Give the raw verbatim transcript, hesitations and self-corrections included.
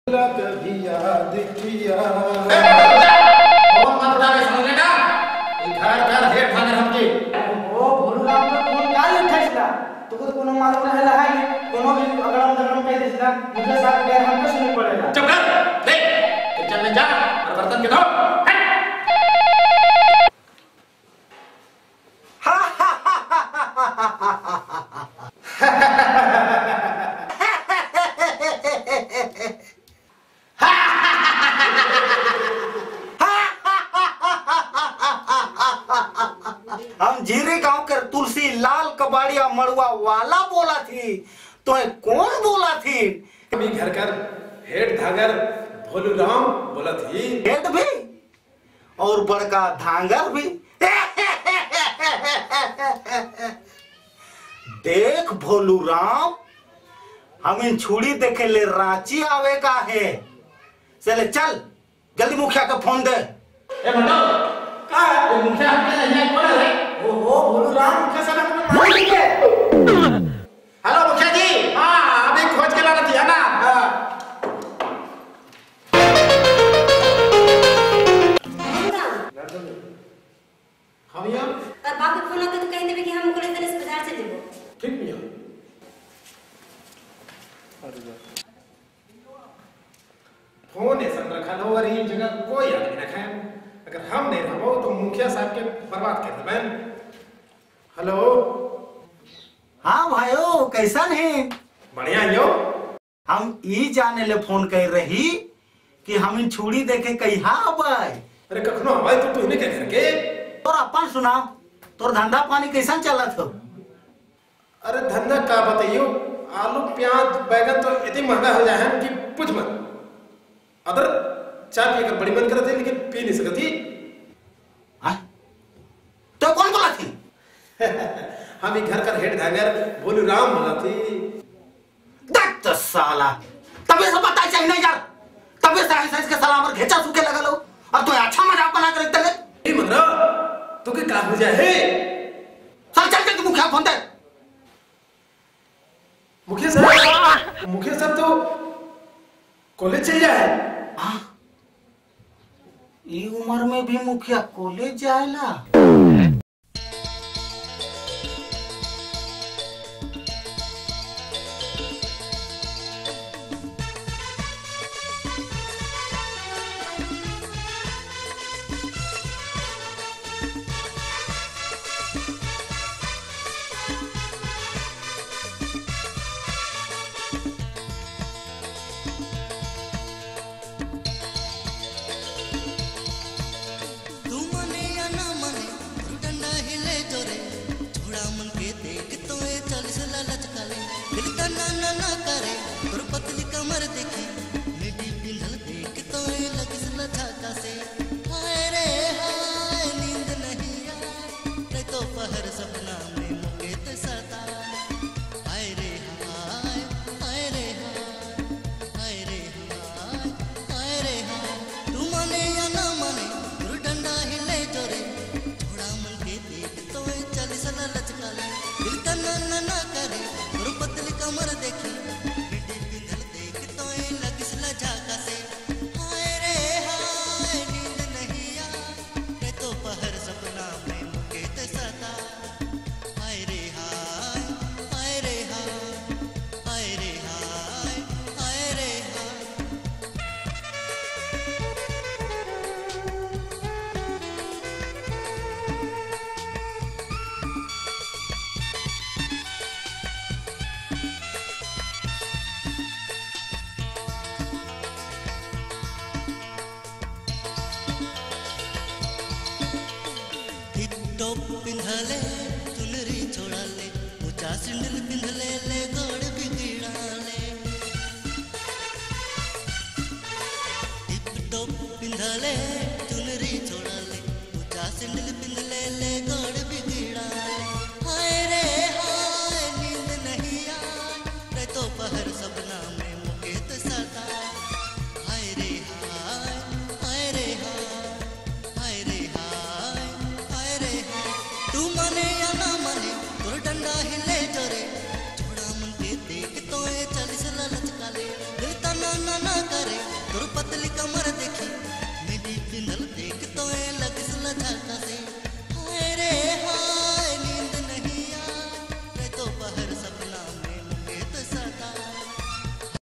कभी याद किया फोन मत उठा के समझ लेना घर घर हेड भागर हमके ओ भोलू राम का फोन काल उठाइसला तो को कोनो मालूम रहे है कोनो भी अगड़म दगड़म कह देसला मुझे साथ गैर हमको सुनने पड़ेगा। चुप कर ले किचन में जा और बर्तन के धो। हम जीरे गांव के तुलसी लाल कबाड़िया मड़ुआ वाला बोला थी तो कौन बोला थी? कभी घर कर हेड धागर भोलू राम बोला थी। हेड भी और बड़का धांगर भी। देख भोलू राम हम इन छुड़ी देखे ले रांची आवे का है। चले चल जल्दी मुखिया का फोन दे। ए मंडो का है मुखिया के नहीं कौन है? ओ हो भोलू राम मुझे सब अपना मालिक है। हेलो मुखिया जी। हां अभी खोज के लाना थी है ना। हम यहाँ और बाप के फोन आते तो कह देबे कि हम ओकरे तरह से बाजार से देबो। ठीक मिया फोन ऐसा रखा लो और ये जगह कोई आदमी रखा है। अगर हम नहीं रहो तो मुखिया साहब के बर्बाद कर देबे। हेलो हाँ भाइयों कैसा है? बढ़िया यो। हम ई जाने ले फोन कर रही कि हम इन छुड़ी देखे कहिया आबै। अरे कखनो आवाज तो तू नहीं कह करके और अपन सुना तोर धंधा पानी कैसा चलत हो? अरे धंधा का बताइयो आलू प्याज बैगन तो इतनी महंगा हो जाए कि पूछ मत। अदर चाय पीकर बड़ी मन करती लेकिन पी नहीं सकती। हाँ? तो कौन बोला थी? हम ही घर का हेड धागर भोलू राम बोला थी। देख तो साला तबे से पता चाहिए ना यार। तबे से ऐसा इसके सलाम और घेचा सूखे लगा लो और तो अच्छा मजाक बना कर रखते ले। नहीं मतलब तो के का हो जाए है? चल चल के मुखिया फोन दे। मुखिया साहब मुखिया साहब तो कॉलेज चल जाए। हाँ? ये उम्र में भी मुखिया कॉलेज जाएला? पिंधले चुनरी छोड़ाले ऊंचा सिंदल पिंधले ले गोड़ बिगड़ाले टिप टॉप पिंधले चुनरी छोड़ाले ऊंचा सिंदल पिंधले ले